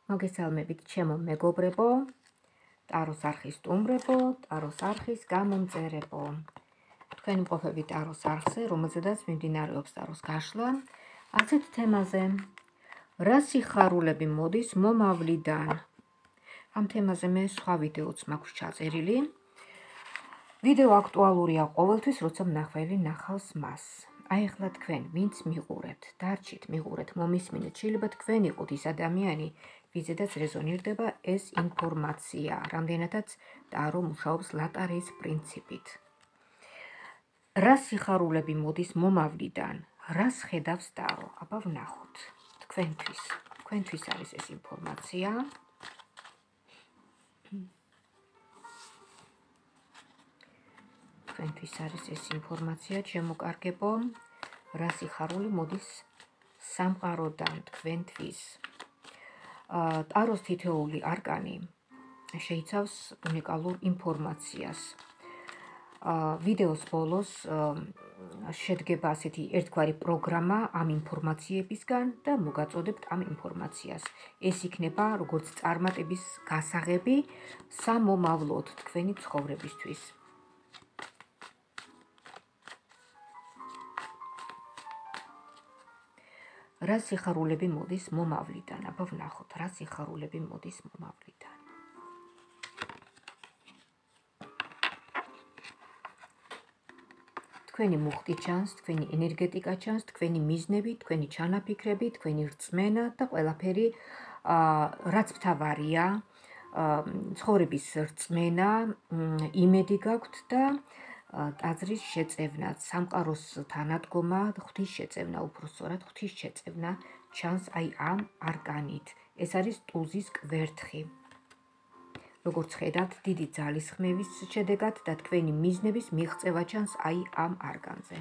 მოგესალმებით ჩემო მეგობრებო, ტაროს არხის სტუმრებო, ტაროს არხის გამომწერებო. თქვენ იმყოფებით ტაროს არხზე, რომელზედაც მიმდინარეობს ტაროს გაშლა, ასეთ თემაზე. რა სიხარულები მოდის მომავლიდან? ამ თემაზე მე სხვა ვიდეოც მაქვს ჩაწერილი. ვიდეო აქტუალურია ყოველთვის, როცა მნახველი ნახავს მას. აი ახლა თქვენ, ვინც მიყურებთ, დარჩით, მიყურეთ, მომისმინეთ, შეიძლება თქვენ იყოთ ის ადამიანი, ვიზედაც რეზონირდება ეს ინფორმაცია, რამდენადაც ტარო მუშაობს ლატარიის პრინციპით. რა სიხარულები მოდის მომავლიდან? რას ხედავს ტარო? აბა ვნახოთ. თქვენთვის არის ეს ინფორმაცია. თქვენთვის არის ეს ინფორმაცია, ჩემო კარგებო, რა სიხარული მოდის სამყაროდან თქვენთვის. ტაროს თითოეული არკანი შეიცავს უნიკალურ ინფორმაციას. ვიდეოს ბოლოს შედგება ასეთი ერთგვარი პროგრამა ამ ინფორმაციებისგან და მოგაწოდებთ ამ ინფორმაციას. ეს იქნება როგორც წარმატების გასაღები სამომავლოდ თქვენი ცხოვრებისთვის. რა სიხარულები მოდის მომავლიდან? აბა ვნახოთ, რა სიხარულები მოდის მომავლიდან. თქვენი მუხტი ჩანს, თქვენი ენერგეტიკა ჩანს, თქვენი მიზნები, თქვენი ჩანაფიქრები, თქვენი რწმენა და ყველაფერი, რაც მთავარია, ცხოვრების რწმენა, იმედი გაქვთ და ტაძრის შეწევნა, სამყაროს თანადგომა, ღვთის შეწევნა, უფრო სწორად ღვთის შეწევნა ჩანს აი ამ არკანით. ეს არის ტუზის კვერთხი. როგორც ხედავთ, დიდი ძალისხმევის შედეგად და თქვენი მიზნების მიღწევა ჩანს აი ამ არკანზე.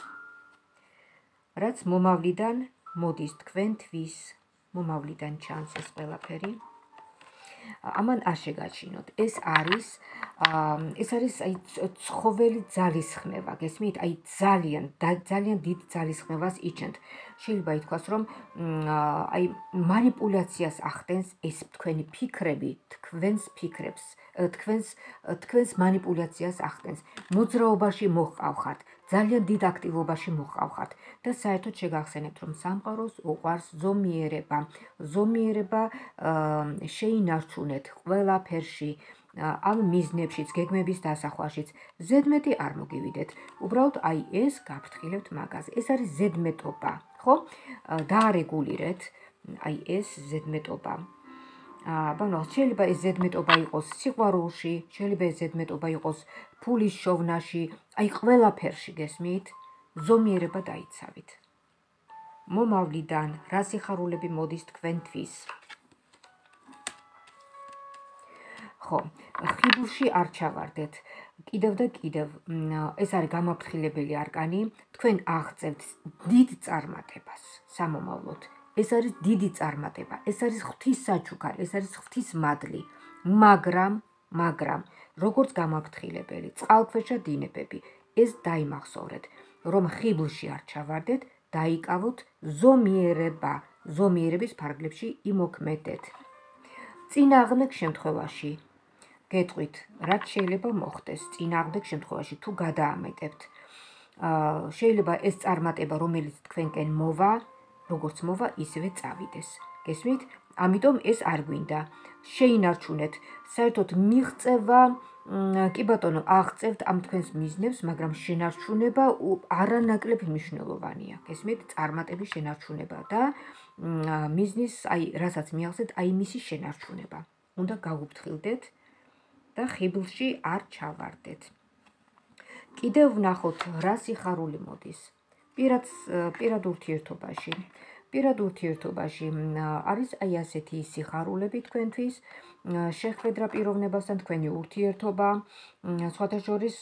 რაც მომავლიდან მოდის თქვენთვის, მომავლიდან ჩანს ეს ყველაფერი. ამან არ შეგაჩინოთ. ეს არის აი ცხოველი ძალისხმევა, გესმით? აი ძალიან დიდ ძალისხმევას იჩენთ. შეიძლება ითქვას, რომ აი მანიპულაციას ახდენს ეს თქვენი ფიქრები, თქვენს ფიქრებს, თქვენს მანიპულაციას ახდენს. მოძრაობაში მოჰყავხართ, ძალიან დიდ აქტივობაში მოჰყავხართ და საერთოდ შეგახსენებთ, რომ სამყაროს უყვარს ზომიერება. ზომიერება შეინარჩუნეთ ყველაფერში, ამ მიზნებშიც, გეგმების დასახვაშიც. ზედმეტი არ მოგივიდეთ. უბრალოდ აი ეს გაფრთხილებთ მაგაზე. ეს არის ზედმეტობა, ხო? დაარეგულირეთ აი ეს ზედმეტობა. შეიძლება ეს ზედმეტობა იყოს სიყვარულში, შეიძლება ეს ზედმეტობა იყოს ფულის შოვნაში, აი ყველაფერში, გესმით? ზომიერება დაიცავით. მომავლიდან რა სიხარულები მოდის თქვენთვის? ხო, ხიბლში არ ჩავარდეთ. კიდევ და კიდევ, ეს არის გამაფრთხილებელი არკანი, თქვენ აღწევთ დიდ წარმატებას სამომავლოდ. ეს არის დიდი წარმატება, ეს არის ღვთის საჩუქარი, ეს არის ღვთის მადლი, მაგრამ როგორც გამაფრთხილებელი, წყალქვეშა დინებები, ეს დაიმახსოვრეთ, რომ ხიბლში არ ჩავარდეთ, დაიკავოთ ზომიერება, ზომიერების ფარგლებში იმოქმედეთ. წინააღმდეგ შემთხვევაში გეტყვით, რაც შეიძლება მოხდეს წინააღმდეგ შემთხვევაში თუ გადაამეტებთ. შეიძლება ეს წარმატება, რომელიც თქვენკენ მოვა, როგორც მოვა, ისევე წავიდეს. გესმით? ამიტომ ეს არ გვინდა. შეინარჩუნეთ. საერთოდ მიღწევა, კი ბატონო, აღწევთ ამ თქვენს მიზნებს, მაგრამ შენარჩუნება არანაკლებ მნიშვნელოვანია. გესმით? წარმატების შენარჩუნება და მიზნის, აი, რასაც მიაღწევთ, აი მისი შენარჩუნება. უნდა გაუფრთხილდეთ და ხიბლში არ ჩავარდეთ. კიდევ ვნახოთ, რა სიხარული მოდის. პირად ურთიერთობაში. პირად ურთიერთობაში არის აი ასეთი სიხარულები თქვენთვის, შეხვედრა პიროვნებასთან თქვენი ურთიერთობა, სხვათა შორის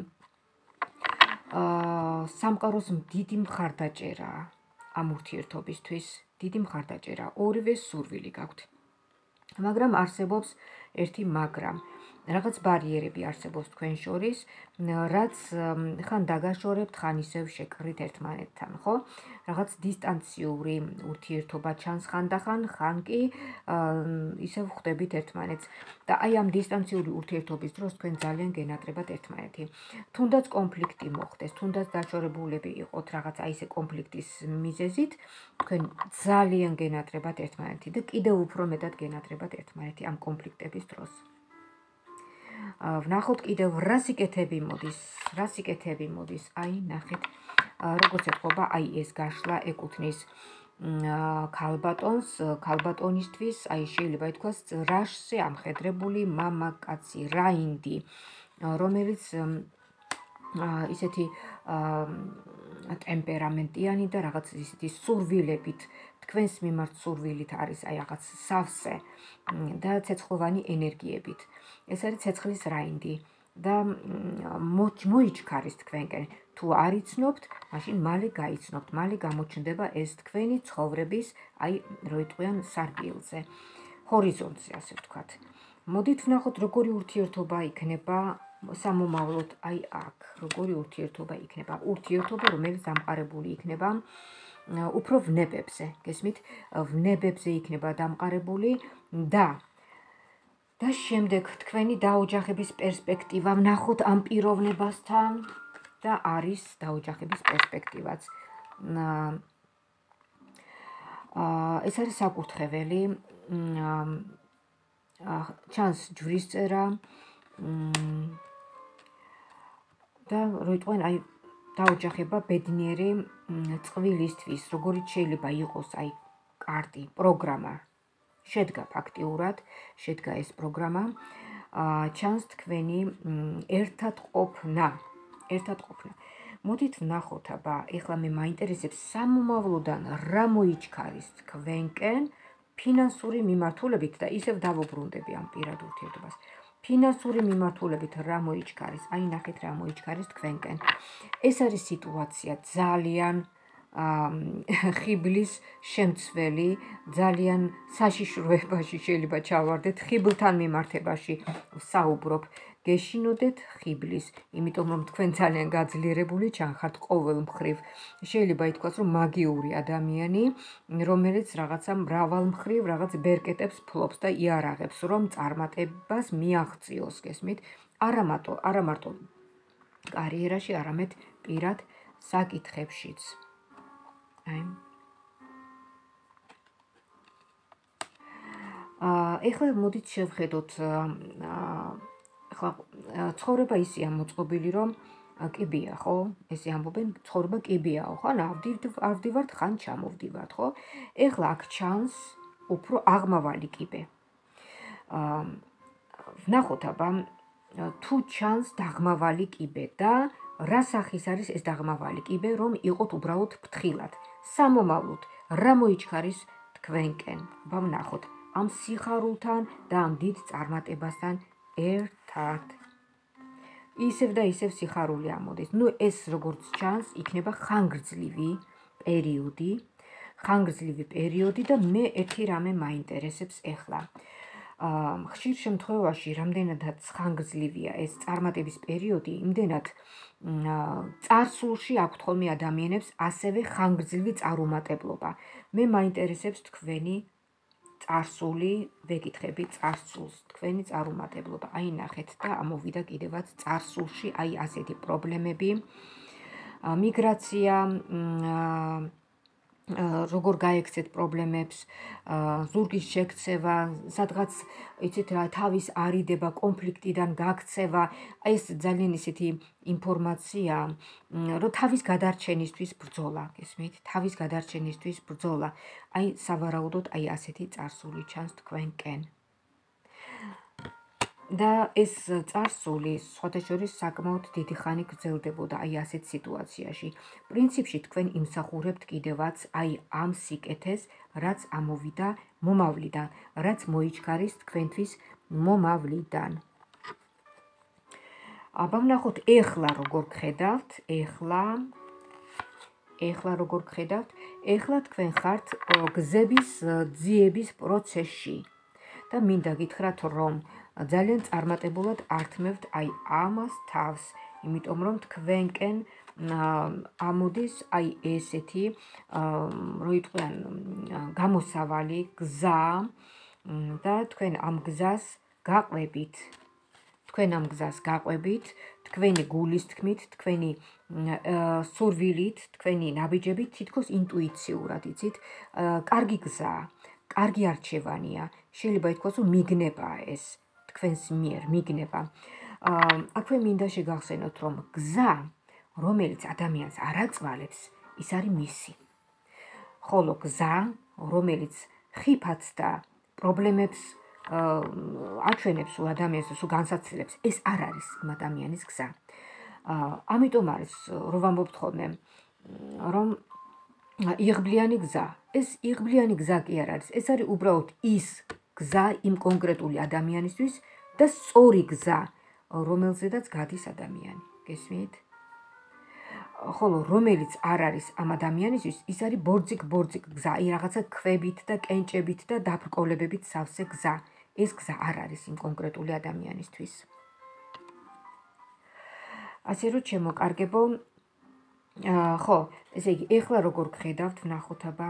სამყაროს დიდი მხარდაჭერა ამ ურთიერთობისთვის, დიდი მხარდაჭერა, ორივე სურვილი გაქვთ. მაგრამ არსებობს ერთი მაგრამ. რაღაც ბარიერები არსებობს თქვენ შორის, რაც ხან დაგაშორებთ, ხან ისევ შეკრით ერთმანეთთან, ხო? რაღაც დისტანციური ურთიერთობა ჩანს ხანდახან, ხან კი ისევ ხვდებით ერთმანეთს. და აი ამ დისტანციური ურთიერთობის დროს თქვენ ძალიან გენატრებათ ერთმანეთი. თუნდაც კონფლიქტი მოხდეს, თუნდაც დაშორებულები იყოთ რაღაც აი ესე კონფლიქტის მიზეზით, თქვენ ძალიან გენატრებათ ერთმანეთი და კიდევ უფრო მეტად გენატრებათ ერთმანეთი ამ კონფლიქტების დროს. ვნახოთ კიდევ რა სიკეთები მოდის, აი ნახეთ, როგორც ეთქობა, აი ეს გაშლა ეკუთვნის ქალბატონისთვის, აი შეიძლება ითქვას რაშზე ამხედრებული მამაკაცი, რაინდი, რომელიც ისეთი ტემპერამენტიანი და რაღაც ისეთი სურვილებით, თქვენს მიმართ სურვილით არის აი რაღაც სავსე და ცეცხლოვანი ენერგიებით. ეს არის ცეცხლის რაინდი და მოიჩქარის თქვენკენ. თუ არ იცნობთ, მაშინ მალე გაიცნობთ, მალე გამოჩნდება ეს თქვენი ცხოვრების, აი, რო იტყვიან სარკილზე, ჰორიზონტზე, ასე ვთქვათ. მოდით ვნახოთ, როგორი ურთიერთობა იქნება სამომავლოდ, აი აქ, როგორი ურთიერთობა იქნება. ურთიერთობა, რომელიც დამყარებული იქნება უფრო ვნებებზე, გესმით? ვნებებზე იქნება დამყარებული და შემდეგ თქვენი დაოჯახების პერსპექტივა ვნახოთ ამ პიროვნებასთან და არის დაოჯახების პერსპექტივაც. ეს არის საკურთხეველი, ჩანს ჯვრისწერა და რო იტყვიან აი დაოჯახება ბედნიერი წყვილისთვის, როგორიც შეიძლება იყოს აი კარტი, პროგრამა. შედგა ფაქტიურად, შედგა ეს პროგრამა, ჩანს თქვენი ერთად ყოფნა. მოდით ვნახოთ, აბა, ეხლა მე მაინტერესებს სამომავლოდან რა მოიჩქარის თქვენკენ ფინანსური მიმართულებით და ისევ დავუბრუნდები ამ პირად ურთიერთობას. ფინანსური მიმართულებით რა მოიჩქარის, აი ნახეთ რა მოიჩქარის თქვენკენ. ეს არის სიტუაცია ძალიან ხიბლის შემცველი, ძალიან საშიშროებაში შეიძლება ჩავარდეთ, ხიბლთან მიმართებაში ვსაუბრობ. გეშინოდეთ ხიბლის, იმიტომ რომ თქვენ ძალიან გაძლიერებული ჩანხართ ყოველ მხრივ. შეიძლება ითქვას, რომ მაგიური ადამიანი, რომელიც რაღაცა მრავალ მხრივ რაღაც ბერკეტებს ფლობს და იარაღებს, რომ წარმატებას მიაღწიოს, გესმით? არა მარტო კარიერაში, არამედ პირად საკითხებშიც. ეხლა მოდით შევხედოთ, ცხოვრება ისეა მოწყობილი, რომ კიბეა, ხო? ესე ამბობენ, ცხოვრება კიბეაო, ხან ავდივართ, ხან ჩამოვდივართ, ხო? ეხლა აქ ჩანს უფრო აღმავალი კიბე. ვნახოთ, აბა, თუ ჩანს დაღმავალი კიბე და რა სახის არის ეს დაღმავალი კიბე, რომ იყოთ უბრალოდ ფრთხილად. სამომავლოდ რა მოიჩქარის თქვენკენ? აბა ვნახოთ, ამ სიხარულთან და ამ დიდ წარმატებასთან ერთად. ისევ და ისევ სიხარული ამოდის. ნუ ეს როგორც ჩანს, იქნება ხანგრძლივი პერიოდი და მე ერთი რამე მაინტერესებს ეხლა. ხშირ შემთხვევაში რამდენადაც ხანგრძლივია ეს წარმატების პერიოდი, იმდენად წარსულში აქვთ ხოლმე ადამიანებს ასევე ხანგრძლივი წარუმატებლობა. მე მაინტერესებს თქვენი წარსული, ვეკითხები წარსულს, თქვენი წარუმატებლობა. აი ნახეთ და ამოვიდა კიდევაც წარსულში, აი ასეთი პრობლემები, მიგრაცია, როგორ გაექცეთ პრობლემებს, ზურგის შექცევა, სადღაც იცით რა, თავის არიდება, კონფლიქტიდან გაქცევა, აი ეს ძალიან ისეთი ინფორმაცია, რომ თავის გადარჩენისთვის ბრძოლა, გესმით? თავის გადარჩენისთვის ბრძოლა. აი სავარაუდოდ აი ასეთი წარსული ჩანს თქვენკენ. და ეს წარსული სხვადასხვა საკმაოდ დიდი ხანი გრძელდებოდა აი ასეთ სიტუაციაში. პრინციპში თქვენ იმსახურებთ კიდევაც აი ამ სიკეთეს, რაც ამოვიდა მომავლიდან, რაც მოიჩქარის თქვენთვის მომავლიდან. აბა ვნახოთ ეხლა როგორ გხედავთ, ეხლა თქვენ ხართ გზების ძიების პროცესში. და მინდა გითხრათ, რომ ძალიან წარმატებულად ართმევთ აი ამას თავს, იმიტომ რომ თქვენკენ ამოდის აი ესეთი როიტყვიან გამოსავალი გზა და თქვენ ამ გზას გაყვებით. თქვენი გულის თქმით, თქვენი სურვილით, თქვენი ნაბიჯებით, თითქოს ინტუიციურად, იცით, კარგი გზაა, კარგი არჩევანია. შეიძლება ითქვას, რომ მიგნებაა ეს თქვენს მიერ, მიგნება. აქვე მინდა შეგახსენოთ, რომ გზა, რომელიც ადამიანს არ აწვალებს, ის არის მისი. ხოლო გზა, რომელიც ხიფათს და პრობლემებს აჩვენებს ადამიანს, განსაცდელებს, ეს არ არის იმ ადამიანის გზა. ამიტომ არის, რომ ვამბობთ ხოლმე, რომ იღბლიანი გზა. ეს იღბლიანი გზა კი არ არის, ეს არის უბრალოდ ის გზა იმ კონკრეტული ადამიანისთვის და სწორი გზა, რომელზედაც გადის ადამიანი. გესმით? ხოლო რომელიც არ არის ამ ადამიანისთვის, ის არის ბორძიკ გზა, აი რაღაცა ქვებით და კენჭებით და დაბრკოლებებით სავსე გზა. ეს გზა არ არის იმ კონკრეტული ადამიანისთვის. ასე რომ ჩემოკარგებო, ხო, ესე იგი, ეხლა როგორ გხედავთ, ვნახოთ აბა.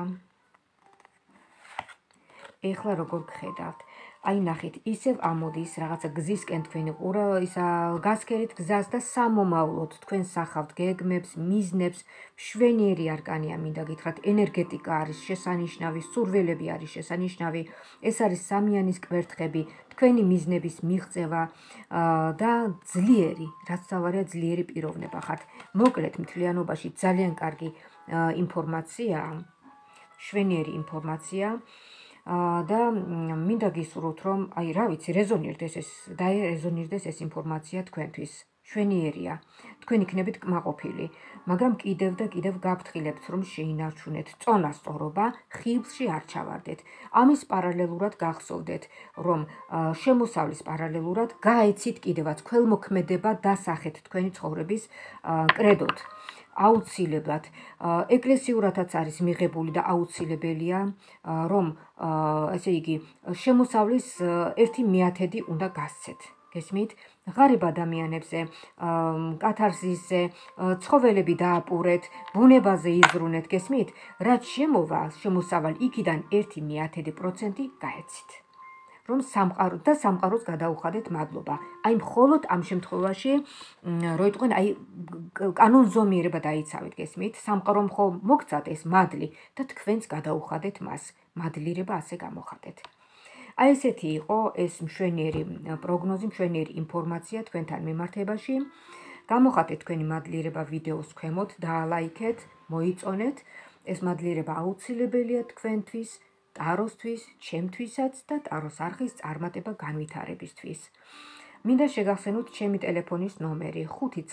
ეხლა როგორ გხედავთ. აი ნახეთ, ისევ ამოდის რაღაცა გზისკენ თქვენი ყურა ისა გასქერით გზას და სამომავლოდ თქვენ სახავთ გეგმებს, მიზნებს, მშვენიერი არკანია მინდა გითხრათ, ენერგეტიკა არის შესანიშნავი, სურვილები არის შესანიშნავი, ეს არის სამიანის კვერთხები, თქვენი მიზნების მიღწევა და ძლიერი, რაც თავარია ძლიერი პიროვნება ხართ. მოკლედ მთლიანობაში ძალიან კარგი ინფორმაციაა, მშვენიერი ინფორმაცია. და მინდა გისურვოთ, რომ აი რა ვიცი, რეზონირდეს ეს ინფორმაცია თქვენთვის. მშვენიერია. თქვენ იქნებით კმაყოფილი, მაგრამ კიდევ და კიდევ გაფრთხილებთ, რომ შეინარჩუნეთ წონასწორობა, ხიბლში არ ჩავარდეთ. ამის პარალელურად გახსოვდეთ, რომ შემოსავლის პარალელურად გაეცით კიდევაც ქველმოქმედება დასახეთ თქვენი ცხოვრების კრედოთ. აუცილებლად ეკლესიურათაც არის მიღებული და აუცილებელია, რომ ესე იგი შემოსავლის 1/10 უნდა გასცეთ. გესმით? ღარიბ ადამიანებზე, კათარსისზე, ცხოველები დააპურეთ, ბუნებაზე იზრუნეთ, გესმით? რაც შემოვა შემოსავალ იქიდან 1/10% გაეცით. რომ სამყაროს გადაუხადეთ მადლობა. აი მხოლოდ ამ შემთხვევაში, როიტყვენ, აი კანონზომიერება დაიცავით, გესმით? სამყარომ ხო მოგცათ ეს მადლი და თქვენც გადაუხადეთ მას. მადლიერება ასე გამოხატეთ. აი ესეთი იყო ეს მშვენიერი პროგნოზი, მშვენიერი ინფორმაცია თქვენთან მიმართებაში. გამოხატეთ თქვენი მადლიერება ვიდეოს ქვემოთ, დაალაიქეთ, მოიწონეთ. ეს მადლიერება აუცილებელია თქვენთვის, ტაროსთვის, ჩემთვისაც და ტაროს არხის წარმატება განვითარებისთვის. მინდა შეგახსენოთ ჩემი ტელეფონის ნომერი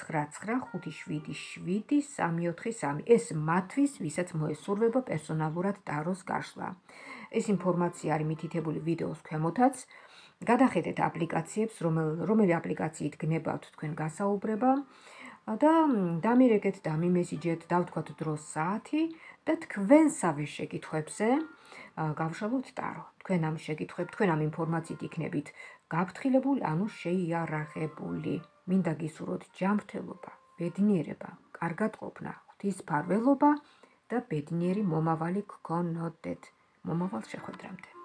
599577343. ეს მათთვის, ვისაც მოესურვება პერსონალურად ტაროს გაშლა. ეს ინფორმაცია არის მითითებული ვიდეოს ქვემოთაც. გადახედეთ აპლიკაციებს, რომელი აპლიკაციით გნებავთ თქვენ გასაუბრება და დამირეკეთ, დამიმესიჯეთ, დავთქვათ დროს საათი და თქვენსავე შეკითხვებზე გავშალოთ ტარო. თქვენ ამ შეკითხვებს, თქვენ ამ ინფორმაციით იქნებით გაფრთხილებული, ანუ შეიარაღებული. მინდა გისურვოთ ჯანმრთელობა, ბედნიერება, კარგად ყოფნა, ღვთისმფარველობა და ბედნიერი მომავალი გქონოდეთ. მომავალ შეხვედრამდე.